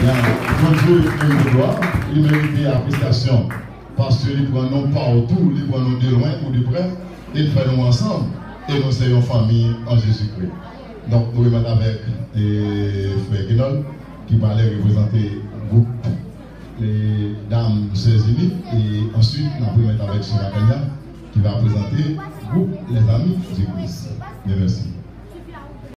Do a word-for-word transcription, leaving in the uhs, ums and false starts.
Quand Dieu est le gloire, il mérite l'appréciation. Parce qu'il prend nous partout, il prend nous de loin ou de près, il fait nous ensemble et nous sommes une famille en Jésus-Christ. Donc nous remettons avec Frère Guénol qui va aller représenter le groupe les dames Cézini et ensuite nous remettons avec Sira Kenya qui va présenter le groupe les amis du Christ. Merci.